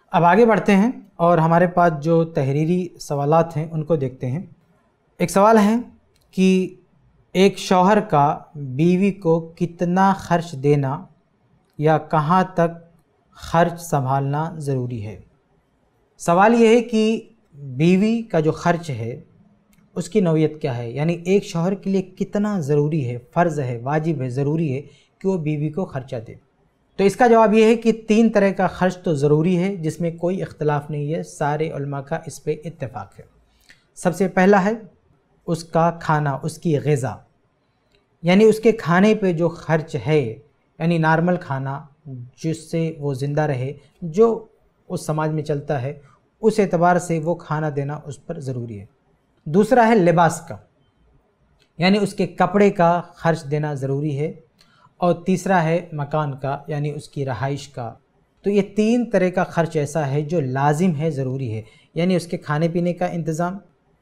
اب آگے بڑھتے ہیں اور ہمارے پاس جو تحریری سوالات ہیں ان کو دیکھتے ہیں۔ ایک سوال ہے کہ ایک شوہر کا بیوی کو کتنا خرچ دینا یا کہاں تک خرچ سنبھالنا ضروری ہے۔ سوال یہ ہے کہ بیوی کا جو خرچ ہے اس کی نوعیت کیا ہے، یعنی ایک شوہر کے لیے کتنا ضروری ہے، فرض ہے، واجب ہے، ضروری ہے کہ وہ بیوی کو خرچہ دے۔ تو اس کا جواب یہ ہے کہ 3 طرح کا خرچ تو ضروری ہے، جس میں کوئی اختلاف نہیں ہے، سارے علماء کا اس پہ اتفاق ہے۔ سب سے پہلا ہے اس کا کھانا، اس کی غذا، یعنی اس کے کھانے پہ جو خرچ ہے، یعنی نارمل کھانا جس سے وہ زندہ رہے، جو اس سماج میں چلتا ہے، اس اعتبار سے وہ کھانا دینا اس پر ضروری ہے۔ دوسرا ہے لباس کا، یعنی اس کے کپڑے کا خرچ دینا ضروری ہے۔ اور تیسرا ہے مکان کا، یعنی اس کی رہائش کا۔ تو یہ 3 طرح کا خرچ ایسا ہے جو لازم ہے، ضروری ہے، یعنی اس کے کھانے پینے کا انتظام،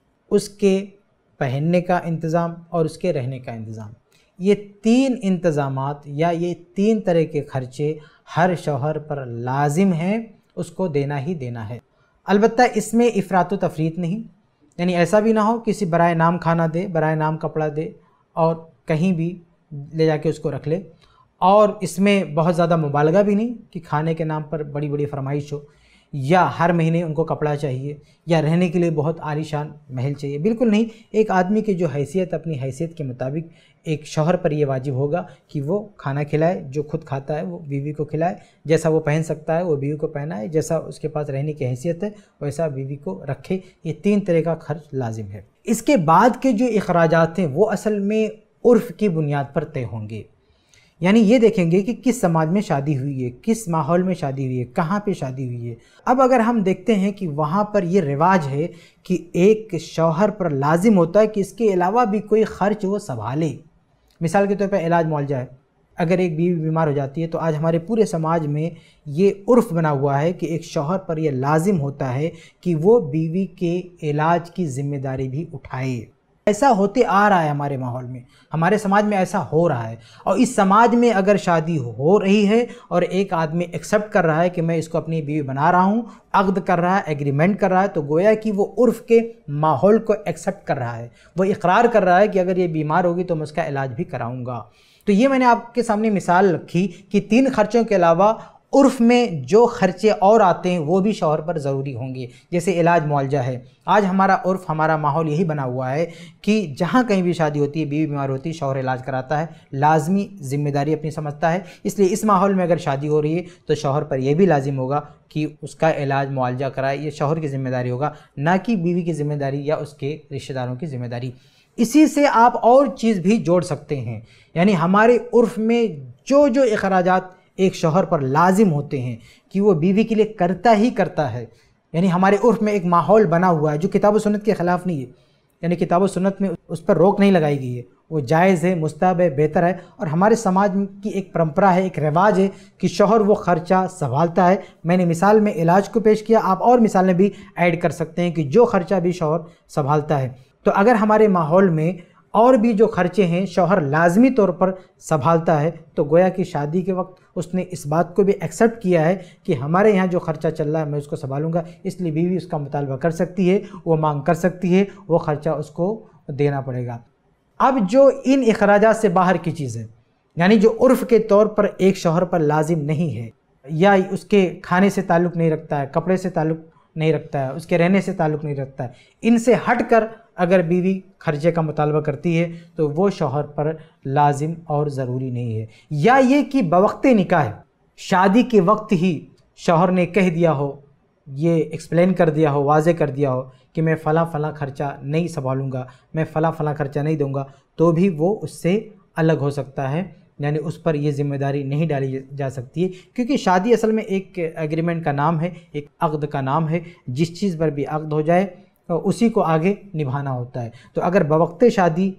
اس کے پہننے کا انتظام اور اس کے رہنے کا انتظام۔ یہ 3 انتظامات یا یہ 3 طرح کے خرچے ہر شوہر پر لازم ہیں، اس کو دینا ہی دینا ہے۔ البتہ اس میں افراط و تفریط نہیں، یعنی ایسا بھی نہ ہو کسی برائے نام کھانا دے، برائے نام کپڑا دے اور کہیں بھی لے جا کے اس کو رکھ لے، اور اس میں بہت زیادہ مبالغہ بھی نہیں کہ کھانے کے نام پر بڑی بڑی فرمائش ہو، یا ہر مہینے ان کو کپڑا چاہیے، یا رہنے کے لیے بہت عالی شان محل چاہیے، بالکل نہیں۔ ایک آدمی کی جو حیثیت، اپنی حیثیت کے مطابق ایک شوہر پر یہ واجب ہوگا کہ وہ کھانا کھلائے، جو خود کھاتا ہے وہ بیوی کو کھلائے، جیسا وہ پہن سکتا ہے وہ بیوی کو پہنائے، جیسا اس کے پاس رہنے کی حیثیت ہے ویسا بیوی کو رکھے۔ یہ 3 طرح کا خرچ لازم ہے۔ اس کے بعد کے جو اخراجات ہیں وہ اصل میں عرف کی بنیاد پر طے ہوں گے، یعنی یہ دیکھیں گے کہ کس سماج میں شادی ہوئی ہے، کس ماحول میں شادی ہوئی ہے، کہاں پہ شادی ہوئی ہے۔ اب اگر ہم دیکھتے ہیں کہ وہاں پر یہ رواج ہے کہ ایک شوہر پر لازم ہوتا ہے کہ اس کے علاوہ بھی کوئی خرچ وہ سنبھالے، مثال کے طور پر علاج معالجہ ہے، اگر ایک بیوی بیمار ہو جاتی ہے تو آج ہمارے پورے سماج میں یہ عرف بنا ہوا ہے کہ ایک شوہر پر یہ لازم ہوتا ہے کہ وہ بیوی کے علاج کی ذمہ داری بھی اٹھائے۔ ایسا ہوتے آ رہا ہے ہمارے ماحول میں، ہمارے سماج میں ایسا ہو رہا ہے، اور اس سماج میں اگر شادی ہو رہی ہے اور ایک آدمی ایکسیپٹ کر رہا ہے کہ میں اس کو اپنی بیوی بنا رہا ہوں، عقد کر رہا ہے، ایگریمنٹ کر رہا ہے، تو گویا کہ وہ عرف کے ماحول کو ایکسیپٹ کر رہا ہے، وہ اقرار کر رہا ہے کہ اگر یہ بیمار ہوگی تو میں اس کا علاج بھی کراؤں گا۔ تو یہ میں نے آپ کے سامنے مثال رکھی کہ 3 خرچوں کے علاوہ عرف میں جو خرچے اور آتے ہیں وہ بھی شوہر پر ضروری ہوں گے، جیسے علاج معالجہ ہے۔ آج ہمارا عرف، ہمارا ماحول یہی بنا ہوا ہے کہ جہاں کہیں بھی شادی ہوتی ہے، بیوی بیمار ہوتی ہے، شوہر علاج کراتا ہے، لازمی ذمہ داری اپنی سمجھتا ہے۔ اس لیے اس ماحول میں اگر شادی ہو رہی ہے تو شوہر پر یہ بھی لازم ہوگا کہ اس کا علاج معالجہ کرائے، یہ شوہر کی ذمہ داری ہوگا، نہ کہ بیوی کی ذمہ داری یا اس کے رشتہ داروں کی ذمہ داری۔ اسی سے آپ اور چیز بھی جوڑ سکتے ہیں، یعنی ہمارے عرف میں جو اخراجات ایک شوہر پر لازم ہوتے ہیں کہ وہ بیوی کے لیے کرتا ہی کرتا ہے، یعنی ہمارے عرف میں ایک ماحول بنا ہوا ہے جو کتاب و سنت کے خلاف نہیں ہے، یعنی کتاب و سنت میں اس پر روک نہیں لگائی گئی ہے، وہ جائز ہے، مستحب ہے، بہتر ہے، اور ہمارے سماج کی ایک پرمپرا ہے، ایک رواج ہے کہ شوہر وہ خرچہ سنبھالتا ہے۔ میں نے مثال میں علاج کو پیش کیا، آپ اور مثالیں بھی ایڈ کر سکتے ہیں کہ جو خرچہ بھی شوہر سنبھالتا ہے۔ تو اگر ہمارے ماحول میں اور بھی جو خرچے ہیں شوہر لازمی طور پر سنبھالتا ہے، تو گویا کہ شادی کے وقت اس نے اس بات کو بھی ایکسیپٹ کیا ہے کہ ہمارے یہاں جو خرچہ چل رہا ہے میں اس کو سنبھالوں گا، اس لیے بیوی اس کا مطالبہ کر سکتی ہے، وہ مانگ کر سکتی ہے، وہ خرچہ اس کو دینا پڑے گا۔ اب جو ان اخراجات سے باہر کی چیز ہے، یعنی جو عرف کے طور پر ایک شوہر پر لازم نہیں ہے، یا اس کے کھانے سے تعلق نہیں رکھتا ہے، کپڑے سے تعلق نہیں رکھتا ہے، اس کے رہنے سے تعلق نہیں رکھتا ہے، ان سے ہٹ کر اگر بیوی خرچے کا مطالبہ کرتی ہے تو وہ شوہر پر لازم اور ضروری نہیں ہے۔ یا یہ کہ بوقت نکاح، شادی کے وقت ہی شوہر نے کہہ دیا ہو، یہ ایکسپلین کر دیا ہو، واضح کر دیا ہو کہ میں فلاں فلاں خرچہ نہیں سنبھالوں گا، میں فلاں فلاں خرچہ نہیں دوں گا، تو بھی وہ اس سے الگ ہو سکتا ہے، یعنی اس پر یہ ذمہ داری نہیں ڈالی جا سکتی ہے، کیونکہ شادی اصل میں ایک ایگریمنٹ کا نام ہے، ایک عقد کا نام ہے، جس چیز پر بھی عقد ہو جائے اسی کو آگے نبھانا ہوتا ہے۔ تو اگر بوقت شادی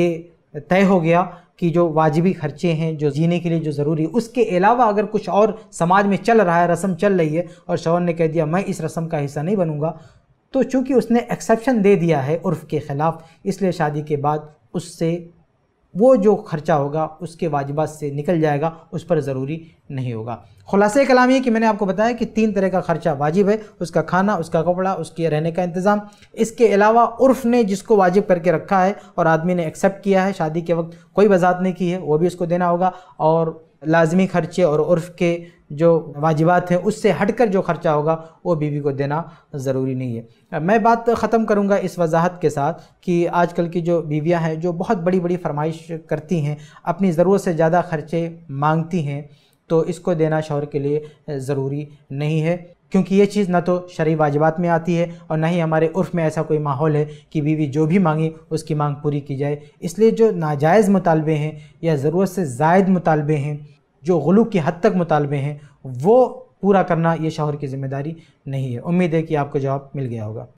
یہ طے ہو گیا کہ جو واجبی خرچے ہیں، جو جینے کے لیے جو ضروری ہے، اس کے علاوہ اگر کچھ اور سماج میں چل رہا ہے، رسم چل رہی ہے، اور شوہر نے کہہ دیا میں اس رسم کا حصہ نہیں بنوں گا، تو چونکہ اس نے ایکسیپشن دے دیا ہے عرف کے خلاف، اس لیے شادی کے بعد اس سے وہ جو خرچہ ہوگا اس کے واجبات سے نکل جائے گا، اس پر ضروری نہیں ہوگا۔ خلاصہ کلام یہ کہ میں نے آپ کو بتایا کہ 3 طرح کا خرچہ واجب ہے، اس کا کھانا، اس کا کپڑا، اس کے رہنے کا انتظام۔ اس کے علاوہ عرف نے جس کو واجب کر کے رکھا ہے اور آدمی نے ایکسیپٹ کیا ہے، شادی کے وقت کوئی وضاحت نہیں کی ہے، وہ بھی اس کو دینا ہوگا۔ اور لازمی خرچے اور عرف کے جو واجبات ہیں اس سے ہٹ کر جو خرچہ ہوگا وہ بیوی کو دینا ضروری نہیں ہے۔ میں بات ختم کروں گا اس وضاحت کے ساتھ کہ آج کل کی جو بیویاں ہیں جو بہت بڑی بڑی فرمائش کرتی ہیں، اپنی ضرورت سے زیادہ خرچے مانگتی ہیں، تو اس کو دینا شوہر کے لیے ضروری نہیں ہے، کیونکہ یہ چیز نہ تو شرعی واجبات میں آتی ہے اور نہ ہی ہمارے عرف میں ایسا کوئی ماحول ہے کہ بیوی جو بھی مانگے اس کی مانگ پوری کی جائے۔ اس لیے جو ناجائز مطالبے ہیں یا ضرورت سے زائد مطالبے ہیں، جو غلو کی حد تک مطالبے ہیں، وہ پورا کرنا یہ شوہر کی ذمہ داری نہیں ہے۔ امید ہے کہ آپ کو جواب مل گیا ہوگا۔